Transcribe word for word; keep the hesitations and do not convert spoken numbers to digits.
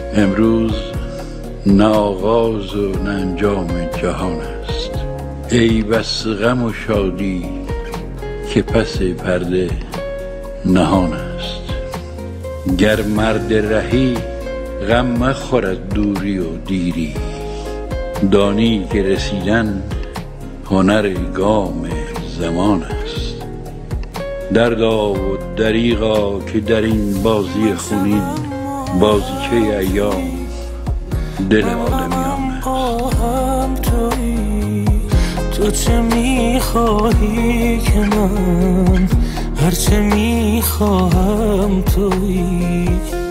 امروز نه آغاز و نه انجام جهان است. ای بس غم و شادی که پس پرده نهان است. گر مرد رهی غم مخورد دوری و دیری، دانی که رسیدن هنر گام زمان است. دردا و دریغا که در این بازی خونین بازیچه ایام دل آدمیان است. تو چه میخواهی که من هرچه میخواهم تویی.